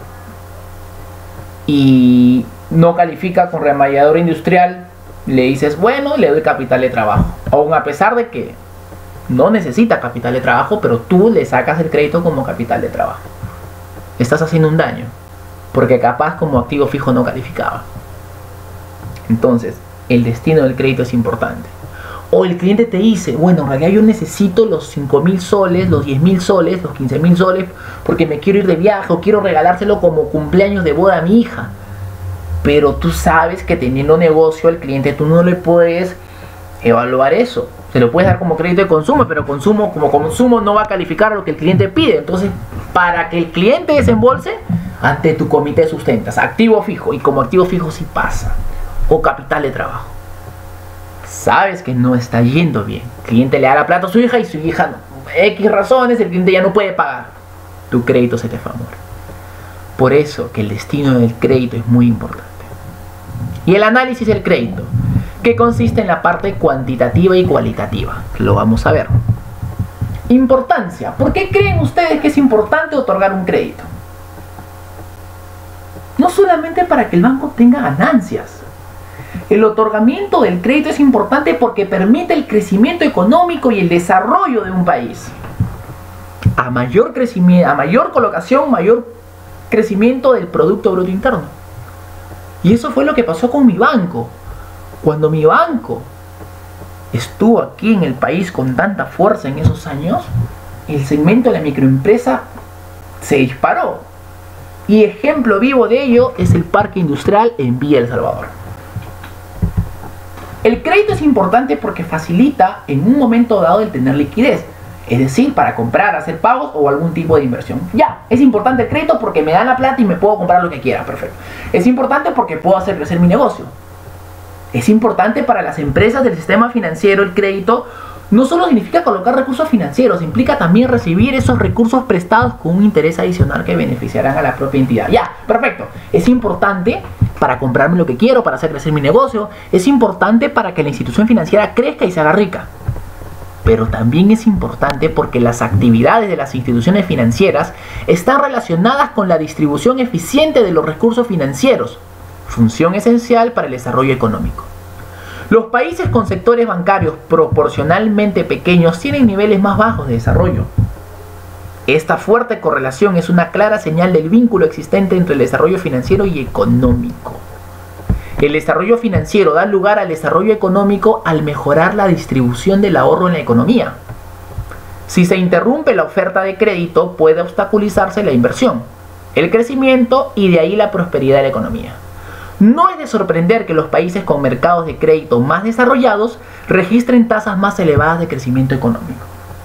y no califica con remalladora industrial, le dices, bueno, le doy capital de trabajo. Aún a pesar de que no necesita capital de trabajo, pero tú le sacas el crédito como capital de trabajo. Estás haciendo un daño, porque capaz como activo fijo no calificaba. Entonces, el destino del crédito es importante. O el cliente te dice, bueno, en realidad yo necesito los 5.000 soles, los 10.000 soles, los 15.000 soles, porque me quiero ir de viaje o quiero regalárselo como cumpleaños de boda a mi hija. Pero tú sabes que teniendo negocio al cliente tú no le puedes evaluar eso. Se lo puedes dar como crédito de consumo, pero como consumo no va a calificar a lo que el cliente pide. Entonces, para que el cliente desembolse, ante tu comité sustentas activo fijo, y como activo fijo sí pasa, o capital de trabajo. Sabes que no está yendo bien. El cliente le da la plata a su hija y su hija, X razones, el cliente ya no puede pagar. Tu crédito se te fue a morir. Por eso que el destino del crédito es muy importante. Y el análisis del crédito, que consiste en la parte cuantitativa y cualitativa. Lo vamos a ver. Importancia. ¿Por qué creen ustedes que es importante otorgar un crédito? No solamente para que el banco tenga ganancias. El otorgamiento del crédito es importante porque permite el crecimiento económico y el desarrollo de un país. a mayor crecimiento, a mayor colocación, mayor crecimiento del Producto Bruto Interno. Y eso fue lo que pasó con mi banco. Cuando mi banco estuvo aquí en el país con tanta fuerza en esos años, el segmento de la microempresa se disparó. Y ejemplo vivo de ello es el parque industrial en Villa El Salvador. El crédito es importante porque facilita en un momento dado el tener liquidez. Es decir, para comprar, hacer pagos o algún tipo de inversión. Ya, es importante el crédito porque me dan la plata y me puedo comprar lo que quiera, perfecto. Es importante porque puedo hacer crecer mi negocio. Es importante para las empresas del sistema financiero el crédito. No solo significa colocar recursos financieros, implica también recibir esos recursos prestados con un interés adicional que beneficiarán a la propia entidad. Ya, perfecto. Es importante para comprarme lo que quiero, para hacer crecer mi negocio. Es importante para que la institución financiera crezca y se haga rica. Pero también es importante porque las actividades de las instituciones financieras están relacionadas con la distribución eficiente de los recursos financieros, función esencial para el desarrollo económico. Los países con sectores bancarios proporcionalmente pequeños tienen niveles más bajos de desarrollo. Esta fuerte correlación es una clara señal del vínculo existente entre el desarrollo financiero y económico. El desarrollo financiero da lugar al desarrollo económico al mejorar la distribución del ahorro en la economía. Si se interrumpe la oferta de crédito, puede obstaculizarse la inversión, el crecimiento y de ahí la prosperidad de la economía. No es de sorprender que los países con mercados de crédito más desarrollados registren tasas más elevadas de crecimiento económico.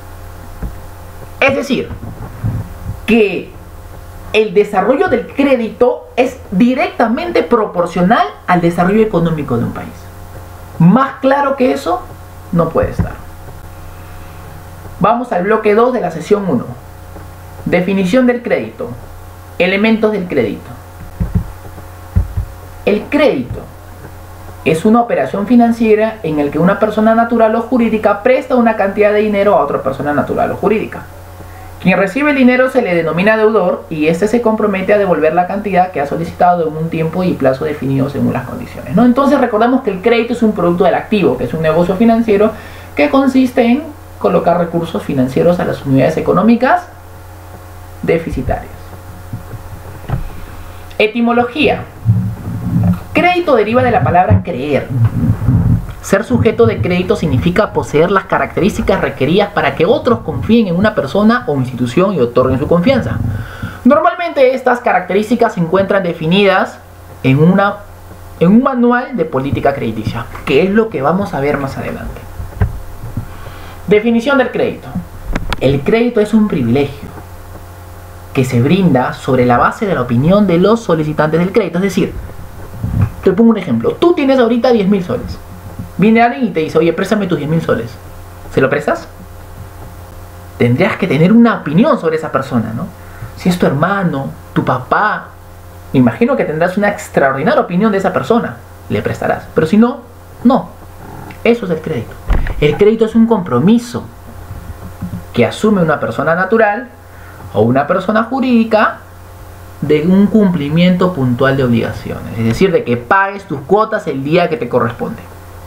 Es decir, que el desarrollo del crédito es directamente proporcional al desarrollo económico de un país. Más claro que eso no puede estar. Vamos al bloque 2 de la sesión 1. Definición del crédito. Elementos del crédito. El crédito es una operación financiera en la que una persona natural o jurídica presta una cantidad de dinero a otra persona natural o jurídica. Quien recibe el dinero se le denomina deudor y éste se compromete a devolver la cantidad que ha solicitado en un tiempo y plazo definido según las condiciones, ¿no? Entonces recordemos que el crédito es un producto del activo, que es un negocio financiero que consiste en colocar recursos financieros a las unidades económicas deficitarias. Etimología. Crédito deriva de la palabra creer. Ser sujeto de crédito significa poseer las características requeridas para que otros confíen en una persona o institución y otorguen su confianza. Normalmente estas características se encuentran definidas en un manual de política crediticia, que es lo que vamos a ver más adelante. Definición del crédito. El crédito es un privilegio que se brinda sobre la base de la opinión de los solicitantes del crédito. Es decir, te pongo un ejemplo. Tú tienes ahorita 10.000 soles. Viene alguien y te dice, oye, préstame tus 10.000 soles. ¿Se lo prestas? Tendrías que tener una opinión sobre esa persona, ¿no? Si es tu hermano, tu papá, me imagino que tendrás una extraordinaria opinión de esa persona. Le prestarás. Pero si no, no. Eso es el crédito. El crédito es un compromiso que asume una persona natural o una persona jurídica de un cumplimiento puntual de obligaciones. Es decir, de que pagues tus cuotas el día que te corresponde.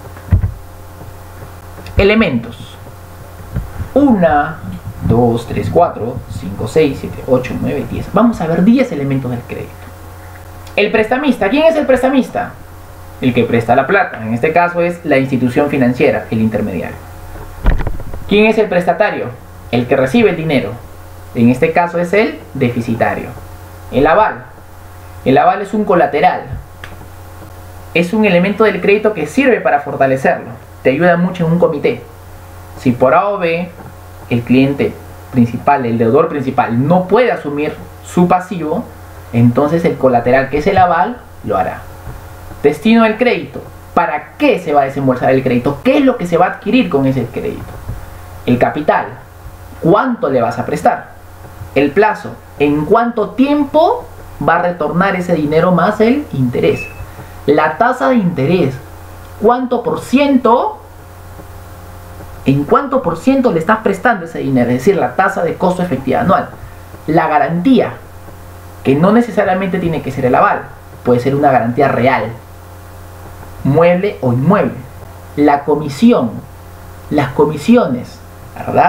Elementos. 1, 2, 3, 4, 5, 6, 7, 8, 9, 10. Vamos a ver 10 elementos del crédito. El prestamista. ¿Quién es el prestamista? El que presta la plata. En este caso es la institución financiera, el intermediario. ¿Quién es el prestatario? El que recibe el dinero. En este caso es el deficitario. El aval. El aval es un colateral. Es un elemento del crédito que sirve para fortalecerlo. Te ayuda mucho en un comité. Si por A o B el cliente principal, el deudor principal, no puede asumir su pasivo, entonces el colateral, que es el aval, lo hará. Destino del crédito. ¿Para qué se va a desembolsar el crédito? ¿Qué es lo que se va a adquirir con ese crédito? El capital. ¿Cuánto le vas a prestar? El plazo. ¿En cuánto tiempo va a retornar ese dinero más el interés? La tasa de interés. ¿Cuánto por ciento? ¿En cuánto por ciento le estás prestando ese dinero? Es decir, la tasa de costo efectiva anual. La garantía, que no necesariamente tiene que ser el aval, puede ser una garantía real, mueble o inmueble. La comisión, las comisiones, ¿verdad?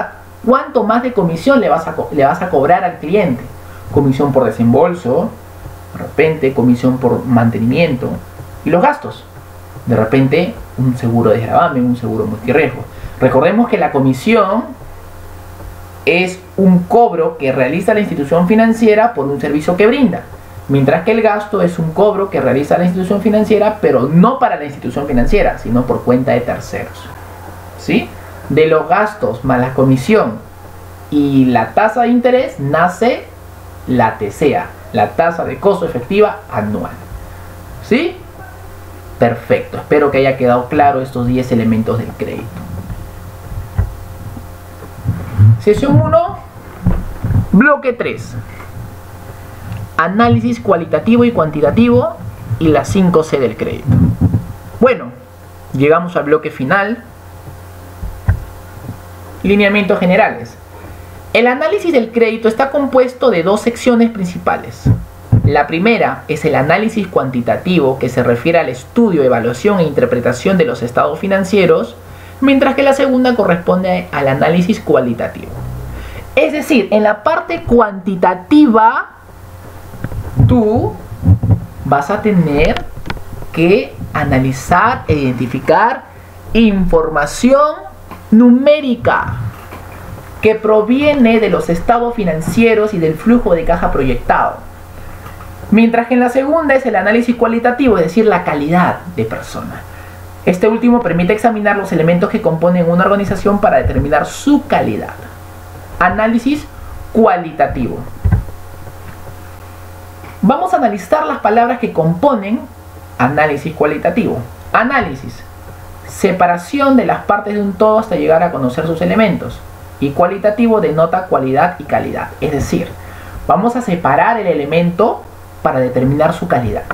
¿Cuánto más de comisión le vas a cobrar al cliente? Comisión por desembolso, de repente comisión por mantenimiento y los gastos. De repente un seguro de desgravamen, un seguro multirriesgo. Recordemos que la comisión es un cobro que realiza la institución financiera por un servicio que brinda, mientras que el gasto es un cobro que realiza la institución financiera, pero no para la institución financiera, sino por cuenta de terceros. ¿Sí? De los gastos más la comisión y la tasa de interés nace la TCA, la tasa de costo efectiva anual. ¿Sí? Perfecto, espero que haya quedado claro estos 10 elementos del crédito. Sesión 1, bloque 3. Análisis cualitativo y cuantitativo y las 5C del crédito. Bueno, llegamos al bloque final. Lineamientos generales. El análisis del crédito está compuesto de dos secciones principales. La primera es el análisis cuantitativo, que se refiere al estudio, evaluación e interpretación de los estados financieros, mientras que la segunda corresponde al análisis cualitativo. Es decir, en la parte cuantitativa, tú vas a tener que analizar e identificar información numérica que proviene de los estados financieros y del flujo de caja proyectado. Mientras que en la segunda es el análisis cualitativo, es decir, la calidad de persona. Este último permite examinar los elementos que componen una organización para determinar su calidad. Análisis cualitativo. Vamos a analizar las palabras que componen análisis cualitativo. Análisis. Separación de las partes de un todo hasta llegar a conocer sus elementos. Y cualitativo denota cualidad y calidad. Es decir, vamos a separar el elemento para determinar su calidad.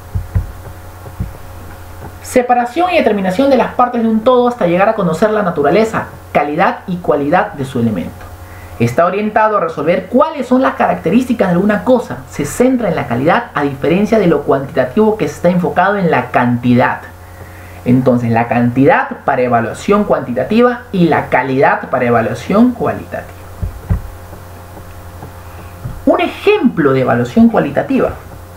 Separación y determinación de las partes de un todo hasta llegar a conocer la naturaleza, calidad y cualidad de su elemento. Está orientado a resolver cuáles son las características de alguna cosa. Se centra en la calidad a diferencia de lo cuantitativo, que está enfocado en la cantidad. Entonces, la cantidad para evaluación cuantitativa y la calidad para evaluación cualitativa. Un ejemplo de evaluación cualitativa.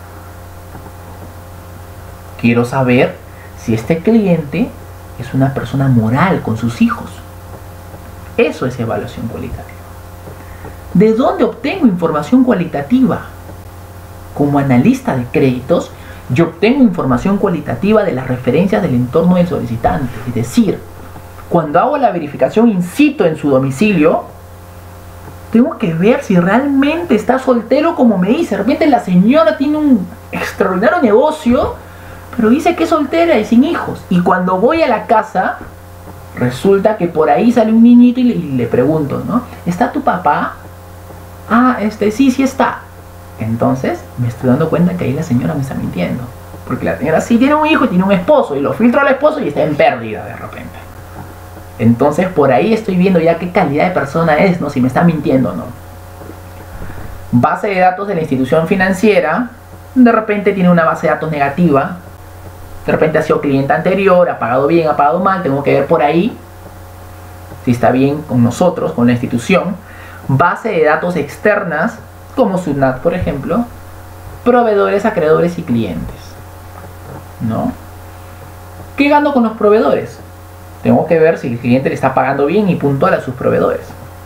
Quiero saber si este cliente es una persona moral con sus hijos. Eso es evaluación cualitativa. ¿De dónde obtengo información cualitativa? Como analista de créditos, yo obtengo información cualitativa de las referencias del entorno del solicitante. Es decir, cuando hago la verificación in situ en su domicilio, tengo que ver si realmente está soltero como me dice. De repente la señora tiene un extraordinario negocio, pero dice que es soltera y sin hijos. Y cuando voy a la casa, resulta que por ahí sale un niñito y le pregunto, ¿no? ¿Está tu papá? Ah, sí está. Entonces me estoy dando cuenta que ahí la señora me está mintiendo. Porque la señora sí tiene un hijo y tiene un esposo, y lo filtro al esposo y está en pérdida de repente. Entonces por ahí estoy viendo ya qué calidad de persona es, ¿no? Si me está mintiendo o no. Base de datos de la institución financiera. De repente tiene una base de datos negativa. De repente ha sido cliente anterior, ha pagado bien, ha pagado mal. Tengo que ver por ahí si está bien con nosotros, con la institución. Base de datos externas, como SUNAT, por ejemplo. Proveedores, acreedores y clientes, ¿no? ¿Qué gano con los proveedores? Tengo que ver si el cliente le está pagando bien y puntual a sus proveedores.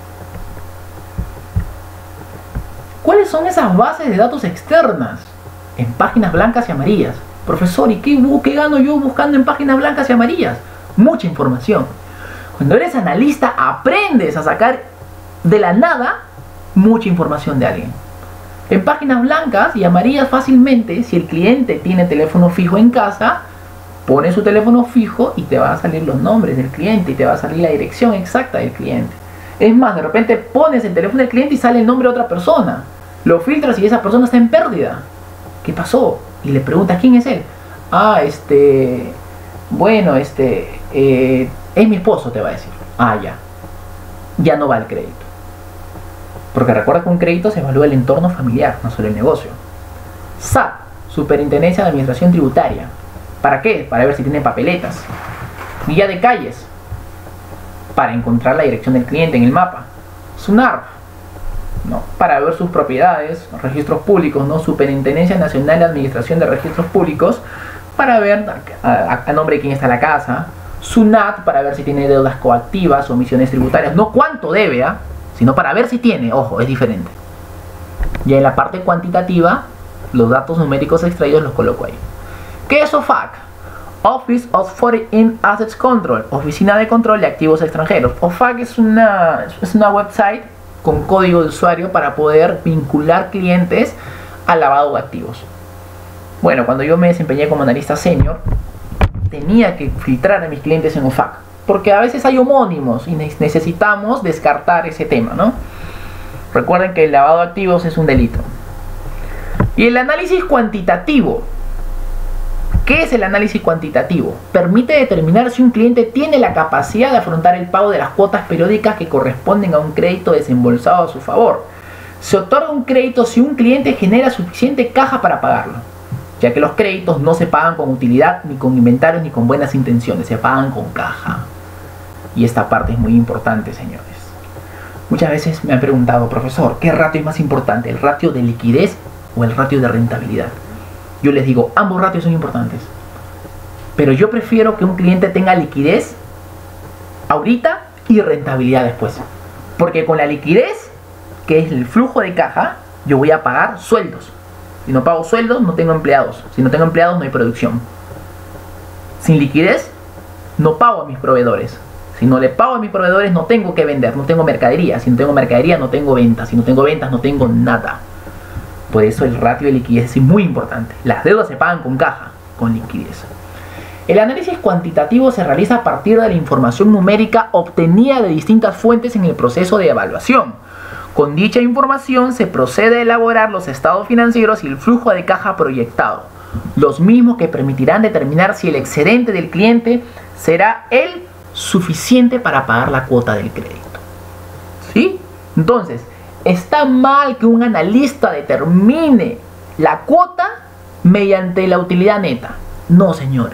¿Cuáles son esas bases de datos externas? En páginas blancas y amarillas. Profesor, ¿y qué gano yo buscando en páginas blancas y amarillas? Mucha información. Cuando eres analista, aprendes a sacar de la nada mucha información de alguien. En páginas blancas y amarillas fácilmente, si el cliente tiene teléfono fijo en casa, pone su teléfono fijo y te van a salir los nombres del cliente y te va a salir la dirección exacta del cliente. Es más, de repente pones el teléfono del cliente y sale el nombre de otra persona. Lo filtras y esa persona está en pérdida. ¿Qué pasó? Y le preguntas quién es él. Ah, bueno, es mi esposo, te va a decir. Ah, ya no va el crédito. Porque recuerda que un crédito se evalúa el entorno familiar, no solo el negocio. SAT, Superintendencia de Administración Tributaria. ¿Para qué? Para ver si tiene papeletas. Guía de calles, para encontrar la dirección del cliente en el mapa. SUNARP, ¿no? Para ver sus propiedades, registros públicos, ¿no? Superintendencia Nacional de Administración de Registros Públicos, para ver a nombre de quién está la casa. SUNAT, para ver si tiene deudas coactivas, omisiones tributarias, no cuánto debe, sino para ver si tiene. Ojo, es diferente. Y en la parte cuantitativa, los datos numéricos extraídos los coloco ahí. ¿Qué es OFAC? Office of Foreign Assets Control, Oficina de Control de Activos Extranjeros. OFAC es una website con código de usuario para poder vincular clientes al lavado de activos. Bueno, cuando yo me desempeñé como analista senior, tenía que filtrar a mis clientes en OFAC, porque a veces hay homónimos y necesitamos descartar ese tema, ¿no? Recuerden que el lavado de activos es un delito. Y el análisis cuantitativo. ¿Qué es el análisis cuantitativo? Permite determinar si un cliente tiene la capacidad de afrontar el pago de las cuotas periódicas que corresponden a un crédito desembolsado a su favor. Se otorga un crédito si un cliente genera suficiente caja para pagarlo, ya que los créditos no se pagan con utilidad, ni con inventarios, ni con buenas intenciones, se pagan con caja. Y esta parte es muy importante, señores. Muchas veces me han preguntado, profesor, ¿qué ratio es más importante? ¿El ratio de liquidez o el ratio de rentabilidad? Yo les digo, ambos ratios son importantes. Pero yo prefiero que un cliente tenga liquidez ahorita y rentabilidad después. Porque con la liquidez, que es el flujo de caja, yo voy a pagar sueldos. Si no pago sueldos, no tengo empleados. Si no tengo empleados, no hay producción. Sin liquidez, no pago a mis proveedores. Si no le pago a mis proveedores, no tengo que vender, no tengo mercadería. Si no tengo mercadería, no tengo ventas. Si no tengo ventas, no tengo nada. Por eso el ratio de liquidez es muy importante. Las deudas se pagan con caja, con liquidez. El análisis cuantitativo se realiza a partir de la información numérica obtenida de distintas fuentes en el proceso de evaluación. Con dicha información se procede a elaborar los estados financieros y el flujo de caja proyectado, los mismos que permitirán determinar si el excedente del cliente será el suficiente para pagar la cuota del crédito. ¿Sí? Entonces, ¿está mal que un analista determine la cuota mediante la utilidad neta? No, señores.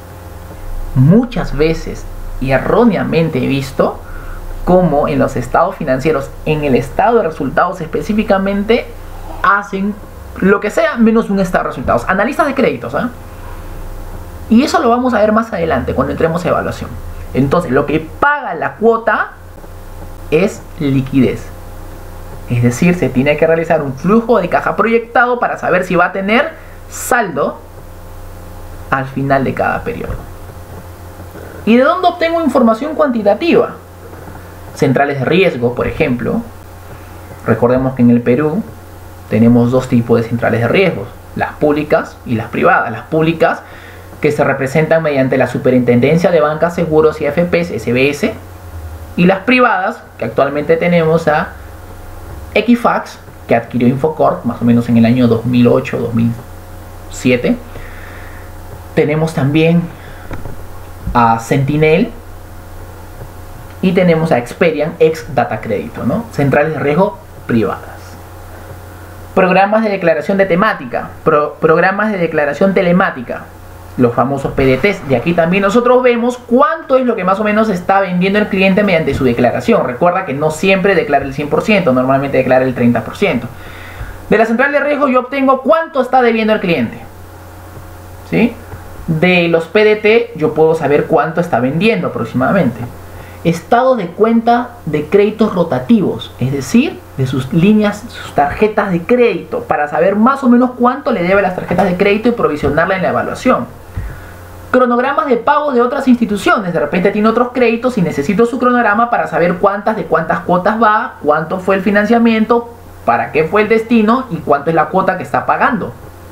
Muchas veces y erróneamente he visto cómo en los estados financieros, en el estado de resultados específicamente, hacen lo que sea menos un estado de resultados. Analistas de créditos, ¿eh? Y eso lo vamos a ver más adelante cuando entremos a evaluación. Entonces, lo que paga la cuota es liquidez. Es decir, se tiene que realizar un flujo de caja proyectado para saber si va a tener saldo al final de cada periodo. ¿Y de dónde obtengo información cuantitativa? Centrales de riesgo, por ejemplo. Recordemos que en el Perú tenemos dos tipos de centrales de riesgos, las públicas y las privadas. Las públicas, que se representan mediante la Superintendencia de Bancas, Seguros y AFPs, SBS, y las privadas, que actualmente tenemos a Equifax, que adquirió Infocorp más o menos en el año 2008-2007. Tenemos también a Sentinel y tenemos a Experian, ex Data Crédito, ¿no? Centrales de riesgo privadas. Programas de declaración de temática, programas de declaración telemática, los famosos PDTs. De aquí también nosotros vemos cuánto es lo que más o menos está vendiendo el cliente mediante su declaración. Recuerda que no siempre declara el 100%, normalmente declara el 30%. De la central de riesgo yo obtengo cuánto está debiendo el cliente, ¿sí? De los PDT yo puedo saber cuánto está vendiendo aproximadamente. Estado de cuenta de créditos rotativos, es decir, de sus líneas, sus tarjetas de crédito, para saber más o menos cuánto le debe a las tarjetas de crédito y provisionarla en la evaluación. Cronogramas de pago de otras instituciones, de repente tiene otros créditos y necesito su cronograma para saber de cuántas cuotas va, cuánto fue el financiamiento, para qué fue el destino y cuánto es la cuota que está pagando.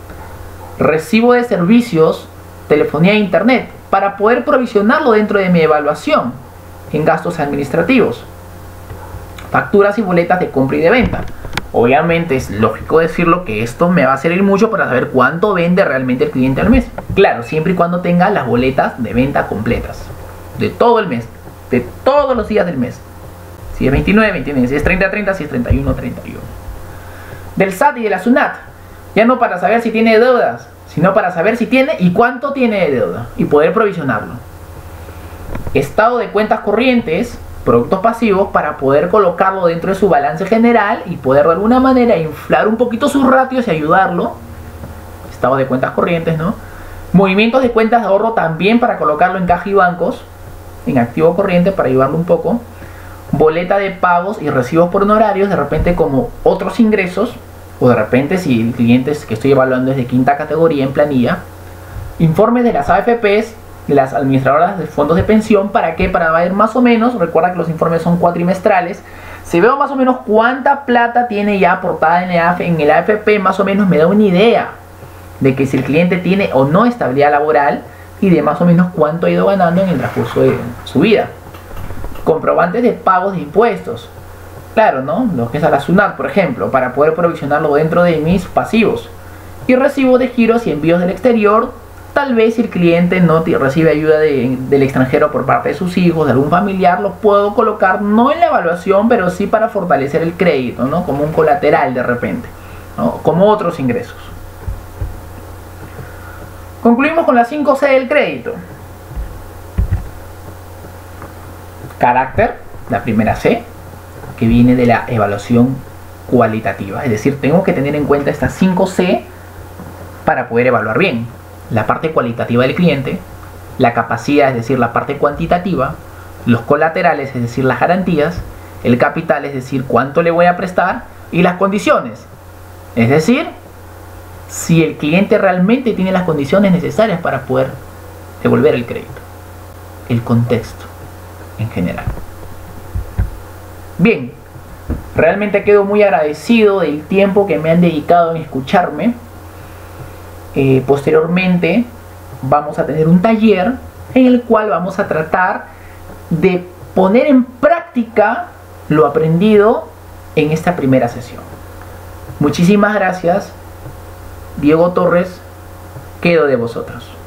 Recibo de servicios, telefonía e internet, para poder provisionarlo dentro de mi evaluación en gastos administrativos. Facturas y boletas de compra y de venta. Obviamente es lógico decirlo que esto me va a servir mucho para saber cuánto vende realmente el cliente al mes. Claro, siempre y cuando tenga las boletas de venta completas de todo el mes, de todos los días del mes. Si es 29, 29, si es 30, 30, si es 31, 31. Del SAT y de la SUNAT, ya no para saber si tiene deudas, sino para saber si tiene y cuánto tiene de deuda y poder provisionarlo. Estado de cuentas corrientes, productos pasivos para poder colocarlo dentro de su balance general y poder de alguna manera inflar un poquito sus ratios y ayudarlo. Estado de cuentas corrientes, ¿no? Movimientos de cuentas de ahorro también para colocarlo en caja y bancos, en activo corriente para ayudarlo un poco. Boleta de pagos y recibos por honorarios, de repente como otros ingresos, o de repente si el cliente que estoy evaluando es de quinta categoría en planilla. Informes de las AFPs, de las administradoras de fondos de pensión. ¿Para qué? Para ver más o menos, recuerda que los informes son cuatrimestrales, si veo más o menos cuánta plata tiene ya aportada en el AFP, más o menos me da una idea de que si el cliente tiene o no estabilidad laboral y de más o menos cuánto ha ido ganando en el transcurso de su vida. Comprobantes de pagos de impuestos. Claro, ¿no? Lo que es a la SUNAT, por ejemplo, para poder provisionarlo dentro de mis pasivos. Y recibo de giros y envíos del exterior. Tal vez si el cliente no recibe ayuda del extranjero por parte de sus hijos, de algún familiar, lo puedo colocar no en la evaluación, pero sí para fortalecer el crédito, ¿no? Como un colateral de repente, ¿no? Como otros ingresos. Concluimos con las 5C del crédito. Carácter, la primera C, que viene de la evaluación cualitativa. Es decir, tengo que tener en cuenta estas 5C para poder evaluar bien. La parte cualitativa del cliente, la capacidad, es decir, la parte cuantitativa, los colaterales, es decir, las garantías, el capital, es decir, cuánto le voy a prestar, y las condiciones, es decir, si el cliente realmente tiene las condiciones necesarias para poder devolver el crédito. El contexto en general. Bien, realmente quedo muy agradecido del tiempo que me han dedicado en escucharme. Posteriormente vamos a tener un taller en el cual vamos a tratar de poner en práctica lo aprendido en esta primera sesión. Muchísimas gracias. Diego Torres, quedo de vosotros.